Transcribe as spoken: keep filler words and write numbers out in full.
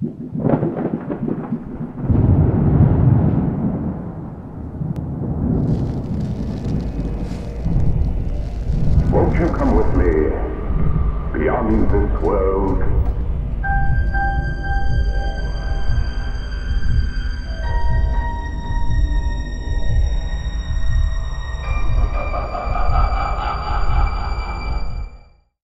Won't you come with me beyond this world